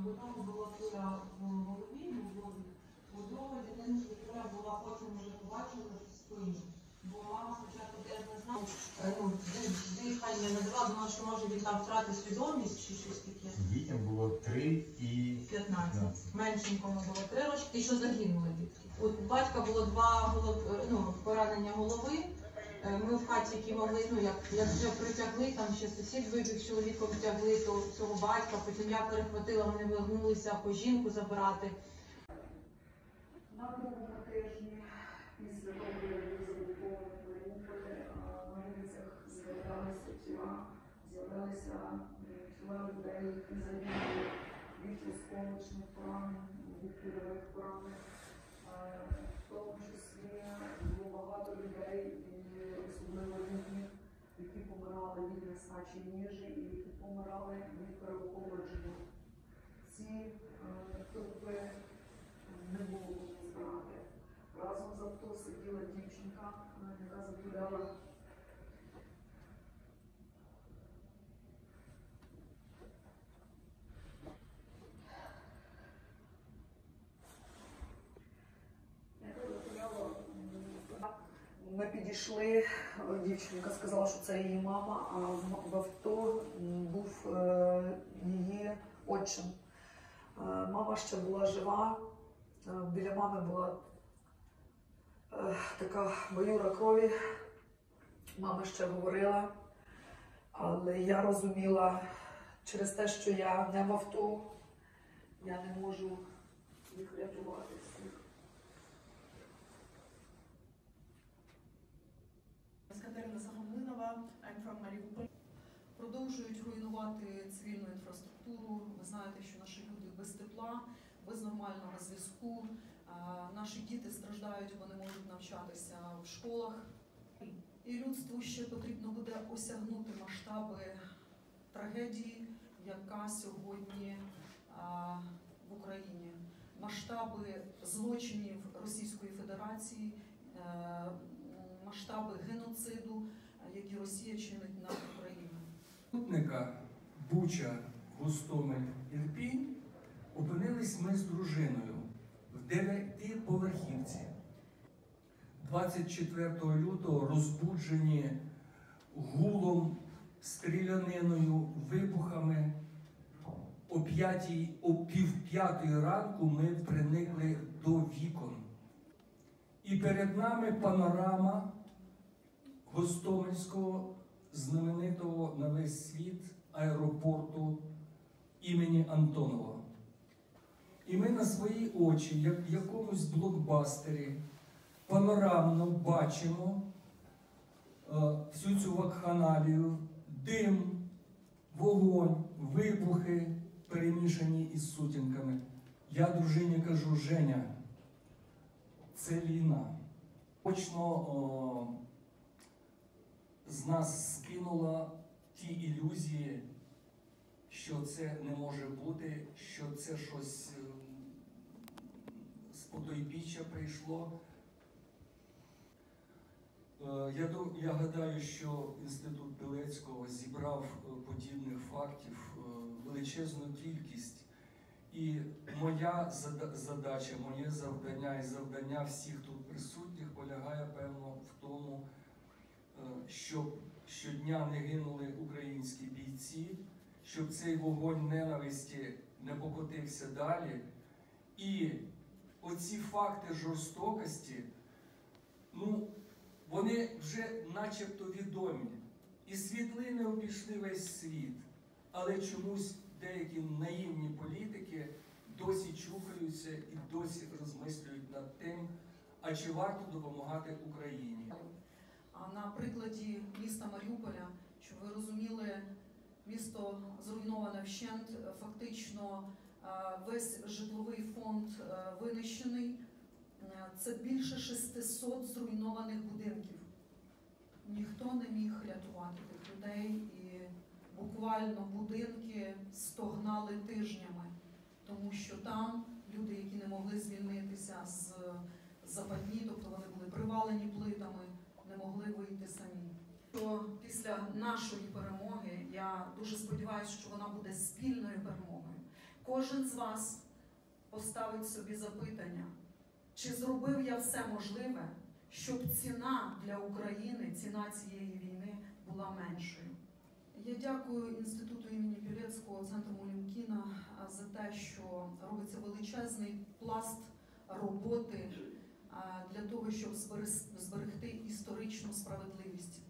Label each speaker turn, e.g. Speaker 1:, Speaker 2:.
Speaker 1: В одному була куля в голові, у другої дитини куля була, потім вже побачили в спині. Бо мама спочатку теж не знала, дихання не давала, думала, що може він там втратив свідомість чи щось таке.
Speaker 2: Дітям було 3 і
Speaker 1: 15. Меншенькому було 3 рочки, і що загинули дітки. У батька було 2 поранення голови. Ми в хаті, які могли, як вже притягли, там ще сусід вибіг з чоловіком, втягли цього батька, потім я перехватила, вони вернулися по жінку забирати.
Speaker 3: На другому тижні після того, як був заблокований Маріуполь, на вулицях з'являлися тіла людей, які загинули від осколочних поранень, від кульових поранень. В тому числі було багато людей, особливо рідних, які помирали від нестачі їжі і які помирали від переохолодження. Ці трупи не було кому збирати. Разом з авто сиділа дівчинка, яка загуляла. Ми підійшли, дівчинка сказала, що це її мама, а в авто був її отчим. Мама ще була жива, біля мами була така баюра крові. Мама ще говорила, але я розуміла, через те, що я не в авто, я не можу їх рятувати всіх.
Speaker 4: Катерина Загомлинова, I'm from Mariupol. Продовжують руйнувати цивільну інфраструктуру. Ви знаєте, що наші люди без тепла, без нормального зв'язку. Наші діти страждають, вони можуть навчатися в школах. І людству ще потрібно буде осягнути масштаби трагедії, яка сьогодні в Україні. Масштаби злочинів Російської Федерації, масштаби геноциду, які Росія чинить над Україною.
Speaker 5: Супутника Буча, Гостомель, Ірпінь опинились ми з дружиною в 9-поверхівці. 24 лютого розбуджені гулом, стріляниною, вибухами. О пів-п'ятої ранку ми приникли до вікон. І перед нами панорама Гостомельського, знаменитого на весь світ аеропорту імені Антонова. І ми на свої очі, як в якомусь блокбастері, панорамно бачимо всю цю вакханалію, дим, вогонь, вибухи, перемішані із сутінками. Я дружині кажу: Женя, це війна. Точно з нас скинула ті ілюзії, що це не може бути, що це щось з потойбіччя прийшло. Я гадаю, що Інститут Пілецького зібрав подібних фактів величезну кількість. І моя задача, моє завдання і завдання всіх тут присутніх полягає, певно, в тому, щоб щодня не гинули українські бійці, щоб цей вогонь ненависті не покотився далі. І оці факти жорстокості, вони вже начебто відомі. І світлини обійшли весь світ, але чомусь деякі наївні політики досі чухаються і досі розмислюють над тим, а чи варто допомагати Україні.
Speaker 4: А на прикладі міста Маріуполя, щоб ви розуміли, місто зруйноване вщент, фактично весь житловий фонд винищений. Це більше 600 зруйнованих будинків. Ніхто не міг рятувати тих людей, і буквально будинки стогнали тижнями, тому що там люди, які не могли звільнитися з западні, тобто вони були привалені плитами, не могли вийти самі. То після нашої перемоги, я дуже сподіваюся, що вона буде спільною перемогою. Кожен з вас поставить собі запитання, чи зробив я все можливе, щоб ціна для України, ціна цієї війни була меншою. Я дякую Інституту імені Пілецького, Центру Малюмкіна за те, що робиться величезний пласт роботи для того, щоб зберегти історичну справедливість